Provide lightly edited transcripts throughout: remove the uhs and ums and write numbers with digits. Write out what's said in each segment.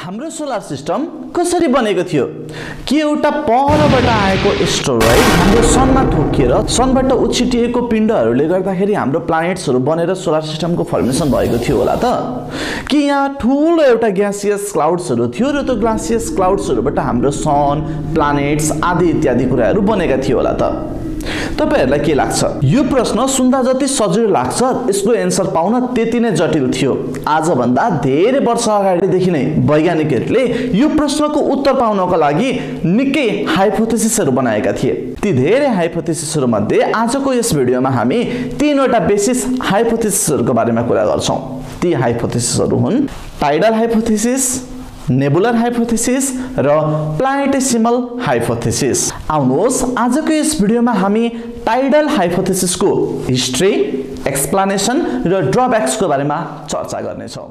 हाम्रो solar system कसरी बनेको थियो? के एउटा परबाट आएको एस्टेरोइड हाम्रो सनमा ठोकिएर सनबाट उछिटिएको पिण्डहरूले गर्दाखेरि हाम्रो प्लानेट्सहरू बनेर सोलर सिस्टमको फर्मेसन भएको थियो होला त? कि यहाँ ठुलो एउटा ग्यासियस क्लाउड्सहरू थियो र त्यो ग्यासियस क्लाउड्सहरूबाट हाम्रो सन, प्लानेट्स आदि इत्यादि कुराहरू बनेका थियो होला त? तपाईहरुलाई के लाग्छ? यो प्रश्न सुन्दा जति सजिलो लाग्छ यसको एन्सर पाउन त्यति नै जटिल थियो। आज भन्दा धेरै वर्ष अगाडिदेखि नै वैज्ञानिकहरूले यो प्रश्नको उत्तर पाउनको लागि निकै हाइपोथेसिसहरू बनाएका थिए। ती धेरै हाइपोथेसिसहरू मध्ये आजको यस भिडियोमा हामी तीनवटा बेसिस हाइपोथेसिसहरूको बारेमा कुरा गर्छौं। ती हाइपोथेसिसहरू हुन् टाइडल हाइपोथेसिस, नेबुलर हाइपोथेसिस र प्लानेटेसिमल हाइपोथेसिस। आउनुहोस् आजको यस भिडियोमा हामी टाइडल हाइपोथेसिसको हिस्ट्री, एक्सप्लेनेसन र ड्रब्याक्सको बारेमा चर्चा गर्नेछौं।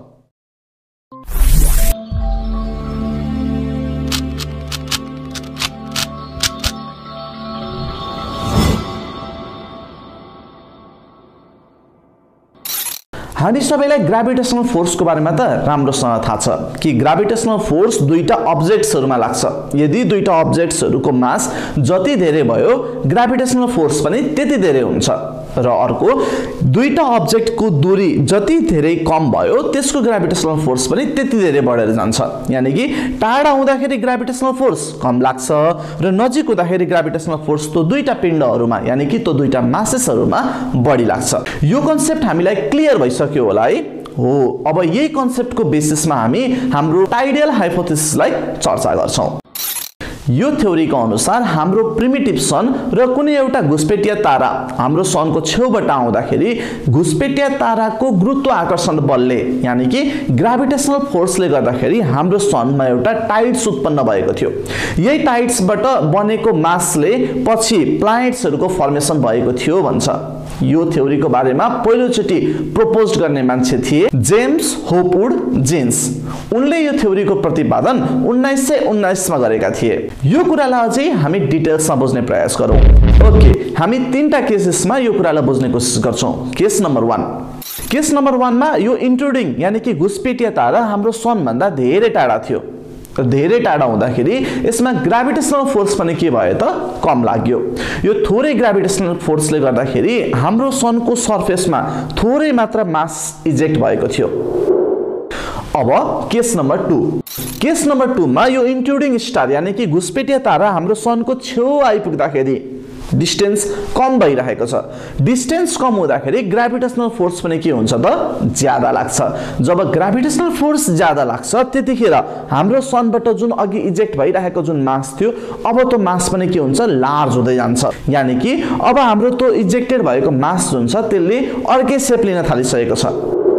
हामी सबैलाई ग्राभिटेशनल फोर्सको बारेमा त राम्रोसँग थाहा छ कि ग्राभिटेशनल फोर्स दुईटा अब्जेक्ट्सहरुमा लाग्छ। यदि दुईटा अब्जेक्ट्सहरुको मास जति धेरै भयो ग्राभिटेशनल फोर्स पनि त्यति धेरै हुन्छ र अर्को दुईटा अब्जेक्टको दूरी जति धेरै कम भयो त्यसको ग्राभिटेशनल फोर्स पनि त्यति धेरै बढेर जान्छ। यानी कि टाढा हुँदाखेरि ग्राभिटेशनल फोर्स कम लाग्छ र नजिक हुँदाखेरि ग्राभिटेशनल फोर्स त्यो दुईटा पिण्डहरुमा यानी कि त्यो दुईटा मासेसहरुमा बढी लाग्छ। यो कन्सेप्ट हामीलाई क्लियर भइसक्यो होला है? हो, अब यही कन्सेप्टको बेसिसमा हामी हाम्रो टाइडल हाइपोथेसिसलाई चर्चा गर्छौं। यो थ्योरीको अनुसार हाम्रो प्रिमिटिभ सन र कुनै एउटा घुसपेटिया तारा हाम्रो सनको छेउबाट आउँदाखेरि घुसपेटिया ताराको गुरुत्वाकर्षण बलले यानी कि ग्राभिटेशनल फोर्सले गर्दाखेरि हाम्रो सनमा एउटा टाइड्स उत्पन्न भएको थियो। यही टाइड्सबाट बनेको मासले पछि प्लानेट्सहरुको फर्मेसन भएको थियो भन्छ। यो थ्योरीको बारेमा पहिलोचोटी प्रपोज गर्ने मान्छे थिए जेम्स होपवुड जीन्स। उनले यो थ्योरीको प्रतिपादन 1919 मा गरेका थिए। यो कुरालाई अझै हामी डिटेल्समा बुझ्ने प्रयास गरौँ। ओके, हामी तीनटा केसेसमा यो कुरालाई बुझ्ने कोसिस गर्छौं। Case number 1। केस नम्बर 1 मा यो इन्ट्रुडिङ यानी कि घुसपेटिया तारा हाम्रो सन भन्दा धेरै टाढा थियो। धेरै टाढा हुँदाखेरि यसमा ग्राभिटेशनल फोर्स पनि के भयो त? कम लाग्यो। यो थोरै ग्राभिटेशनल फोर्सले गर्दाखेरि हाम्रो सनको सरफेसमा थोरै मात्रा मास इजेक्ट भएको थियो। अब केस नम्बर 2। केस नम्बर 2 मा यो इन्ट्रुडिङ स्टार यानी कि घुसपेटिया तारा हाम्रो सनको छेउ आइपुग्दाखेरि डिस्टेन्स कम भइरहेको छ। डिस्टेन्स कम हुँदाखेरि ग्राभिटेशनल फोर्स पनि के हुन्छ त? ज्यादा लाग्छ। जब ग्राभिटेशनल फोर्स ज्यादा लाग्छ त्यतिखेर हाम्रो सनबाट जुन अघि इजेक्ट भइरहेको जुन मास थियो अब त्यो मास पनि के हुन्छ? लार्ज हुँदै जान्छ। यानी कि अब हाम्रो त्यो इजेक्टेड भएको मास जुन छ त्यसले अर्कै शेप लिन थालिसकेको छ।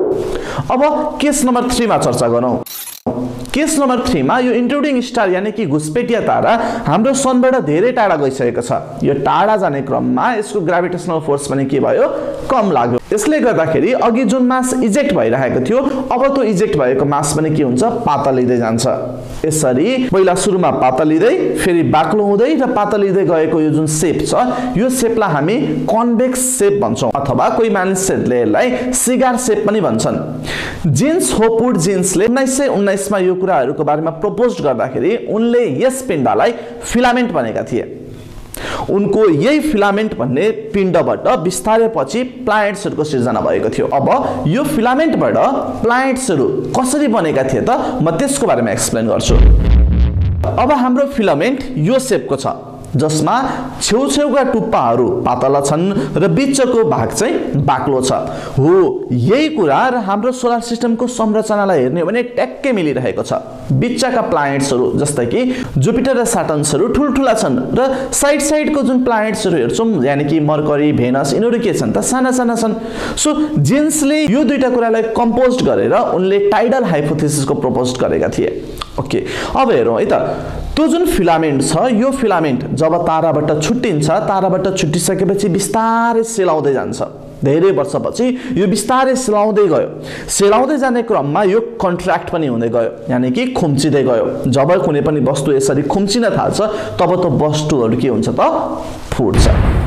अब केस नम्बर 3 मा चर्चा गरौँ। केस नम्बर 3 मा यो इन्ट्रुडिङ स्टार यानी कि घुसपेटिया तारा हाम्रो सनबाट धेरै टाढा गइसकेको छ। यो टाढा जाने क्रममा यसको ग्राभिटेशनल फोर्स पनि के भयो? कम लाग्यो। यसले गर्दाखेरि अघि जुन मास इजेक्ट भइरहेको थियो अब त्यो इजेक्ट भएको मास पनि के हुन्छ? पातलिँदै जान्छ। यसरी पहिला सुरुमा पातलिँदै फेरि बाक्लो हुँदै र पातलिँदै गएको यो जुन शेप छ यो शेपलाई हामी कन्भेक्स शेप भन्छौं अथवा कोही मानिसहरूले यसलाई सिगार शेप पनि भन्छन्। जीन्स होपवुड जीन्सले 1919 मा यो कुराहरुको बारेमा प्रपोज गर्दाखेरि उनले यस पिण्डलाई फिलामेन्ट भनेका थिए। उनको यही फिलामेन्ट भन्ने पिण्डबाट बिस्तारै पछि प्लानेट्सहरुको सिर्जना भएको थियो। अब यो फिलामेन्टबाट प्लानेट्सहरु कसरी बनेका थिए त? म त्यसको बारेमा एक्सप्लेन गर्छु। अब हाम्रो फिलामेन्ट यो शेपको छ जसमा छेउछेउका टुप्पाहरू पातला छन् र बीचको भाग चाहिँ बाक्लो छ। हो, यही कुरा र हाम्रो सोलर सिस्टमको संरचनालाई हेर्ने हो भने ट्याक्कै मिलिरहेको छ। बीचका प्लानेट्सहरू जस्तै कि जुपिटर र सैटर्नहरू ठुलठुला छन् र साइडको जुन प्लानेट्सहरू हेर्छौं यानी कि मर्करी, भेनस यिनीहरू के छन् त? साना साना छन्। सो जीन्सले यो दुईटा कुरालाई कम्पोज गरेर उनले टाइडल हाइपोथेसिसको प्रपोज गरेका थिए। ओके, अब हेरौँ है त। त्यो जुन फिलामेन्ट छ यो फिलामेन्ट जब ताराबाट छुट्टिन्छ, ताराबाट छुट्टिसकेपछि बिस्तारै सेलाउँदै जान्छ। धेरै वर्षपछि यो बिस्तारै सेलाउँदै गयो। सेलाउँदै जाने क्रममा यो कन्ट्र्याक्ट पनि हुँदै गयो यानी कि खुम्चिँदै गयो। जब कुनै पनि वस्तु यसरी खुम्चिन थाल्छ तब त्यो वस्तुहरू के हुन्छ त? फुट्छ।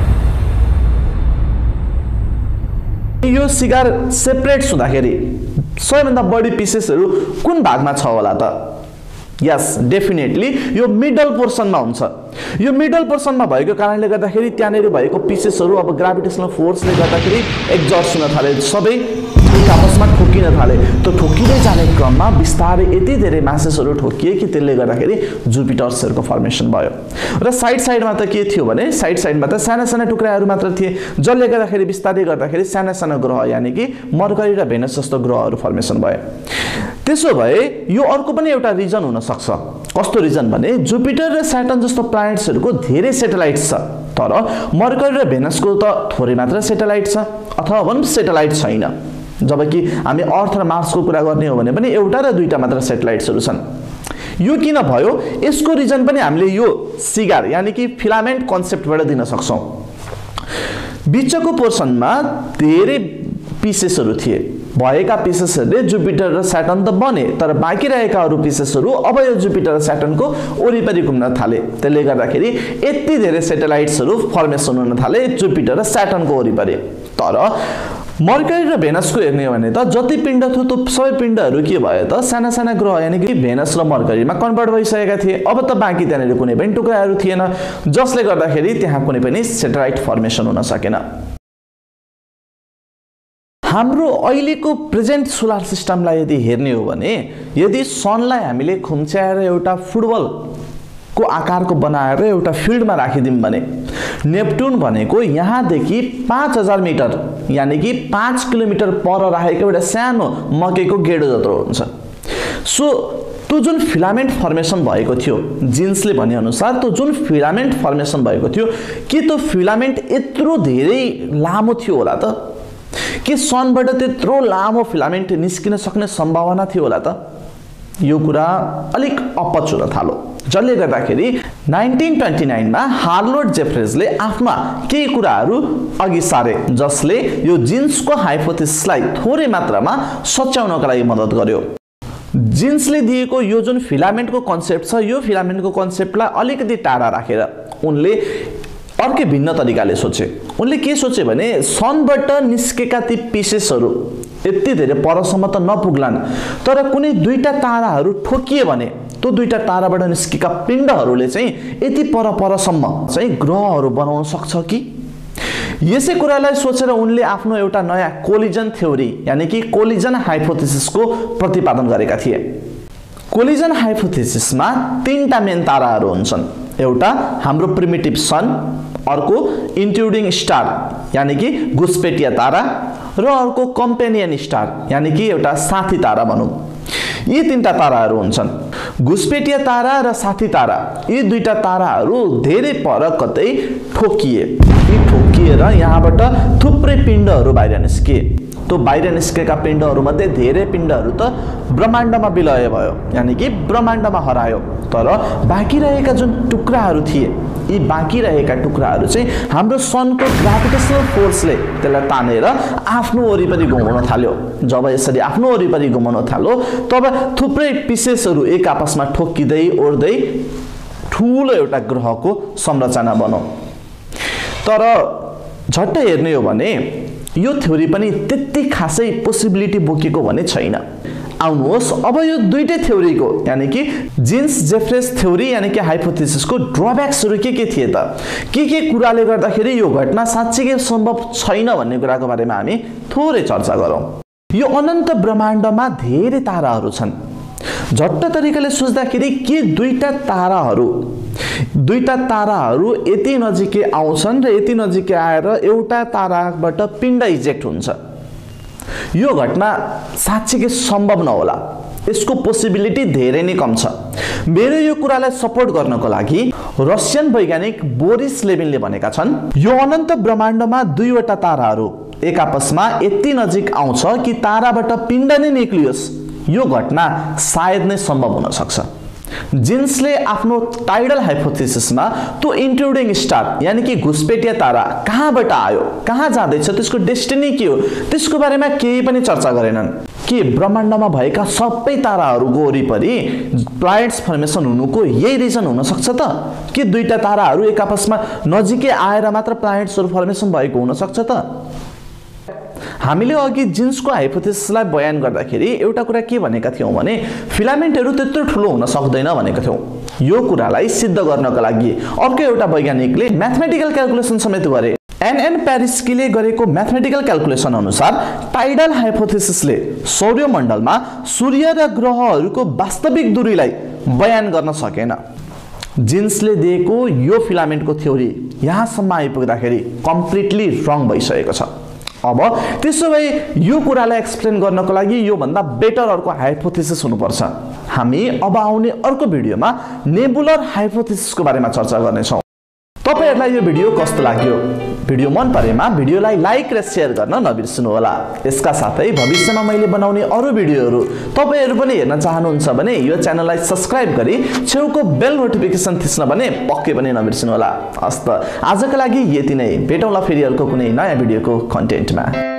यो सिगार सेपरेट हुँदाखेरि सबैभन्दा बढी पिसेसहरू कुन भागमा छ होला त? यस डेफिनेटली यो मिडल पोर्सनमा हुन्छ। यो मिडल पोर्सनमा भएको कारणले गर्दाखेरि त्यहाँनेर भएको पिसेसहरू अब ग्राभिटेसनल फोर्सले गर्दाखेरि एक्जस्ट हुन थाले, सबै एक आपसमा ठोकिन थाले। त्यो ठोकिँदै जाने क्रममा बिस्तारै यति धेरै मासेसहरू ठोकिए कि त्यसले गर्दाखेरि जुपिटर्सहरूको फर्मेसन भयो। र साइडमा त के थियो भने साइडमा त साना साना टुक्राहरू मात्र थिए, जसले गर्दाखेरि बिस्तारै गर्दाखेरि साना साना ग्रह यानि कि मर्करी र भेनस जस्तो ग्रहहरू फर्मेसन भयो। त्यसो भए यो अर्को पनि एउटा रिजन हुन सक्छ। कस्तो रिजन भने जुपिटर र स्याटर्न जस्तो प्लानेट्सहरूको धेरै सेटेलाइट छ, तर मर्करी र भेनसको त थोरै मात्र सेटेलाइट छ अथवा भनौँ सेटेलाइट छैन। जबकि हामी अर्थ र मार्सको कुरा गर्ने हो भने पनि एउटा र दुईटा मात्र सेटेलाइट्सहरू छन्। यो किन भयो यसको रिजन पनि हामीले यो सिगार यानि कि फिलामेन्ट कन्सेप्टबाट दिन सक्छौँ। बिचको पोर्सनमा धेरै पिसेसहरू थिए, भएका पिसेसहरूले जुपिटर र स्याटर्न त बने, तर बाँकी रहेका अरू पिसेसहरू अब यो जुपिटर र स्याटर्नको वरिपरि घुम्न थाले। त्यसले गर्दाखेरि यति धेरै सेटेलाइट्सहरू फर्मेसन हुन थाले जुपिटर र स्याटर्नको वरिपरि। तर मर्करी र भेनसको हेर्ने हो भने त जति पिण्ड थियो त्यो सबै पिण्डहरू के भयो त साना साना ग्रह यानि कि भेनस र मर्करीमा कन्भर्ट भइसकेका थिए। अब त बाँकी त्यहाँनिर कुनै पनि टुक्राहरू थिएन, जसले गर्दाखेरि त्यहाँ कुनै पनि सेटेलाइट फर्मेसन हुन सकेन। हाम्रो अहिलेको प्रेजेन्ट सोलर सिस्टमलाई यदि हेर्ने हो भने यदि सनलाई हामीले खुम्च्याएर एउटा फुटबलको आकारको बनाएर एउटा फिल्डमा राखिदिउँ भने नेप्टुन भनेको यहाँदेखि 5000 मिटर यानि कि 5 किलोमिटर पर राखेको एउटा सानो मकैको गेडो जत्रो हुन्छ। सो त्यो जुन फिलामेन्ट फर्मेसन भएको थियो जिन्सले भने अनुसार त्यो जुन फिलामेन्ट फर्मेसन भएको थियो के त्यो फिलामेन्ट यत्रो धेरै लामो थियो होला त? के सनबाट त्यत्रो लामो फिलामेन्ट निस्किन सक्ने सम्भावना थियो होला त? यो कुरा अलिक अपच हुन थाल्यो, जसले गर्दाखेरि 1929 मा हार्लोड जेफ्रेजले आफ्ना केही कुराहरू अघि सारे जसले यो जिन्सको हाइपोथेसिसलाई थोरै मात्रामा सच्याउनका लागि मद्दत गर्यो। जिन्सले दिएको यो जुन फिलामेन्टको कन्सेप्ट छ यो फिलामेन्टको कन्सेप्टलाई अलिकति टाढा राखेर उनले अर्कै भिन्न तरिकाले सोचे। उनले के सोचे भने सनबाट निस्केका ती पिसेसहरू यति धेरै परसम्म त नपुग्लान्, तर कुनै दुईटा ताराहरू ठोकिए भने त्यो दुईटा ताराबाट निस्केका पिण्डहरूले चाहिँ यति परसम्म चाहिँ ग्रहहरू बनाउन सक्छ कि? यसै कुरालाई सोचेर उनले आफ्नो एउटा नयाँ कोलिजन थ्योरी यानि कि कोलिजन हाइपोथेसिसको प्रतिपादन गरेका थिए। कोलिजन हाइपोथेसिसमा तीनटा मेन ताराहरू हुन्छन्, एउटा हाम्रो प्रिमिटिभ सन, अर्को इन्ट्रुडिङ स्टार यानि कि घुसपेटिया तारा र अर्को कम्पेनियन स्टार यानि कि एउटा साथी तारा भनौँ। यी तीनटा ताराहरू हुन्छन्। घुसपेटिया तारा र साथी तारा यी दुईटा ताराहरू धेरै पर कतै ठोकिए। यी ठोकिएर यहाँबाट थुप्रै पिण्डहरू बाहिर निस्किए। त्यो बाहिर निस्केका पिण्डहरूमध्ये धेरै पिण्डहरू त ब्रह्माण्डमा विलय भयो यानि कि ब्रह्माण्डमा हरायो, तर बाँकी रहेका जुन टुक्राहरू थिए यी बाँकी रहेका टुक्राहरू चाहिँ हाम्रो सनको ग्राभिटेसनल फोर्सले त्यसलाई तानेर आफ्नो वरिपरि घुमाउन थाल्यो। जब यसरी आफ्नो वरिपरि घुमाउन थाल्यो तब थुप्रै पिसेसहरू एक आपसमा ठोकिँदै ओर्दै ठुलो एउटा ग्रहको संरचना बन्यो। तर झट्ट हेर्ने हो भने यो थ्योरी पनि त्यति खासै पोसिबिलिटी बोकेको भने छैन। आउनुहोस् अब यो दुईटै थ्योरीको यानि कि जिन्स जेफ्रेज थ्योरी यानि कि हाइपोथेसिसको ड्रब्याक्सहरू के थिए त? के कुराले गर्दाखेरि यो घटना साँच्चै सम्भव छैन भन्ने कुराको बारेमा हामी थोरै चर्चा गरौँ। यो अनन्त ब्रह्माण्डमा धेरै ताराहरू छन्। झट्ट तरिकाले सोच्दाखेरि के दुईटा ताराहरू यति नजिकै आउँछन् र यति नजिकै आएर एउटा ताराबाट पिण्ड इजेक्ट हुन्छ? यो घटना साँच्चै सम्भव नहोला, यसको पोसिबिलिटी धेरै नै कम छ। मेरो यो कुरालाई सपोर्ट गर्नको लागि रसियन वैज्ञानिक बोरिस लेभिनले भनेका छन् यो अनन्त ब्रह्माण्डमा दुईवटा ताराहरू एक आपसमा यति नजिक आउँछ कि ताराबाट पिण्ड नै निक्लियोस्, यो घटना सायद नै सम्भव हुन सक्छ। जिन्सले आफ्नो टाइडल हाइपोथेसिसमा त्यो इन्ट्रुडिङ स्टार यानि कि घुसपेटिया तारा कहाँबाट आयो, कहाँ जाँदैछ, त्यसको डेस्टिनी के हो, त्यसको बारेमा केही पनि चर्चा गरेनन्। के ब्रह्माण्डमा भएका सबै ताराहरूको वरिपरि प्लानेट्स फर्मेसन हुनुको यही रिजन हुन सक्छ त? के दुईटा ताराहरू एक आपसमा नजिकै आएर मात्र प्लानेट्सहरू फर्मेसन भएको हुन सक्छ त? हामीले अघि जिन्सको हाइपोथेसिसलाई बयान गर्दाखेरि एउटा कुरा के भनेका थियौं भने फिलामेन्टहरू त्यत्रो ठुलो हुन सक्दैन भनेका थियौं। यो कुरालाई सिद्ध गर्नका लागि अर्को एउटा वैज्ञानिकले म्याथमेटिकल क्याल्कुलेसन समेत गरे। एन प्यारिस्कीले गरेको म्याथमेटिकल क्याल्कुलेसन अनुसार टाइडल हाइपोथेसिसले सौर्यमण्डलमा सूर्य र ग्रहहरूको वास्तविक दूरीलाई बयान गर्न सकेन। जिन्सले दिएको यो फिलामेन्टको थ्योरी यहाँसम्म आइपुग्दाखेरि कम्प्लिटली रङ भइसकेको छ। अब त्यसो भए यो कुरालाई एक्सप्लेन गर्नको लागि यो भन्दा बेटर अर्को हाइपोथेसिस हुनुपर्छ। हामी अब आउने अर्को भिडियोमा नेबुलर हाइपोथेसिसको बारेमा चर्चा गर्नेछौँ। तपाईहरुलाई यो भिडियो कस्तो लाग्यो? भिडियो मन परेमा भिडियोलाई लाइक र शेयर गर्न नबिर्सनु होला। यसका साथै भविष्यमा मैले बनाउने अरु भिडियोहरु तपाईहरु पनि हेर्न चाहनुहुन्छ भने यो च्यानललाई सब्स्क्राइब गरी छेउको बेल नोटिफिकेसन थिच्न भने पक्कै पनि नबिर्सनु होला। हस्त आजका लागि यति नै। भेटौँला फेरि अर्को कुनै नयाँ भिडियोको कन्टेन्टमा।